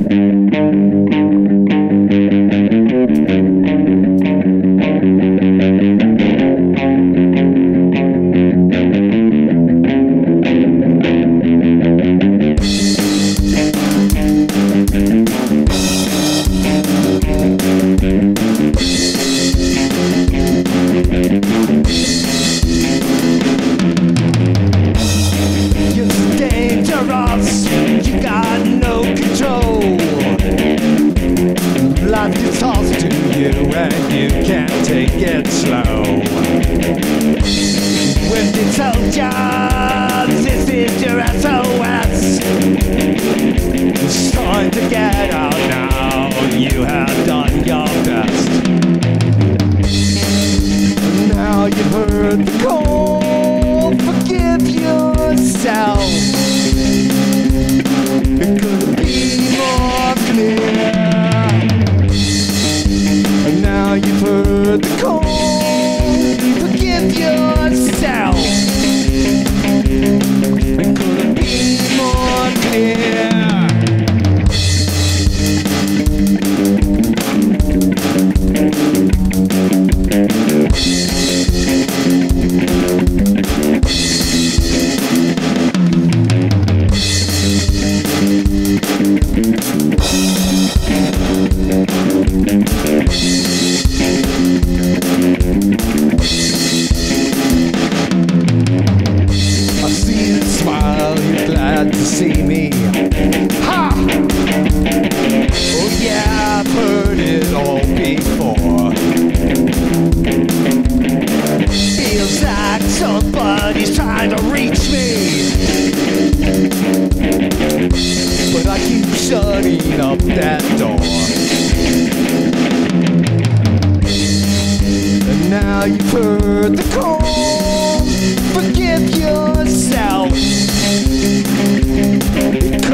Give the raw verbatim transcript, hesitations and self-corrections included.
You got no control. Life gets tossed to you and you can't take it slow. When they told ya this is your S O S, it's time to get out now. You have done your best. Now you've heard the call. Forgive yourself. It could be more clear. And now you've heard the call. Forgive yourself. It could be more clear. I see you smile, you're glad to see me. Ha! Oh yeah, I've heard it all before. Feels like somebody's trying to reach me, but I keep shutting up that door. And now you've heard the call. Forgive yourself.